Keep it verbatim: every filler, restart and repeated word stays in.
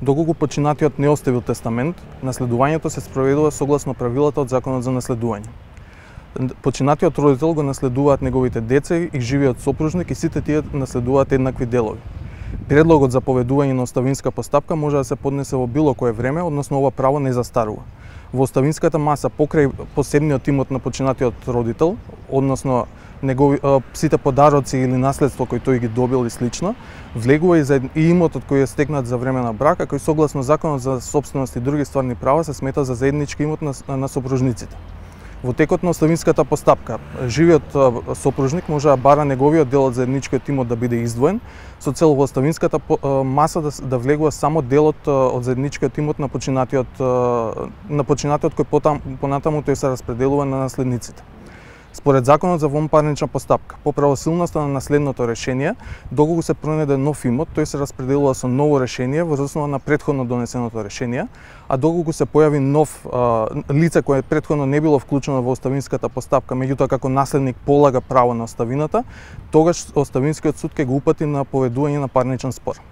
Доколку починатиот не оставил тестамент, наследувањето се спроведува согласно правилата од Законот за наследување. Починатиот родител го наследуваат неговите деца и живиот сопружник и сите тие наследуваат еднакви делови. Предлогот за поведување на оставинска постапка може да се поднесе во било кое време, односно ова право не застарува. Во оставинската маса покрај посебниот имот на починатиот родител, односно негови сите подароци или наследство кои тој ги добил и слично, влегува и, за, и имотот кој е стекнат за време на брак, а кој согласно Законот за сопственост и други стварни права се смета за заеднички имот на, на сопружниците. Во текот на оставинската постапка, живиот сопружник може да бара неговиот дел од заедничкиот имот да биде издвоен, со цел во оставинската маса да, да влегува само делот од заедничкиот имот на починатиот, на починатиот кој потам, понатаму тој се распределува на наследниците. Според Законот за вонпарнична постапка, по правосилноста на наследното решение, доколку се пронајде нов имот, тој се распределува со ново решение во основа на претходно донесеното решение, а доколку се појави нов а, лице кое претходно не било вклучено во оставинската постапка, меѓутоа како наследник полага право на оставината, тогаш оставинскиот суд ќе го упати на поведување на парничен спор.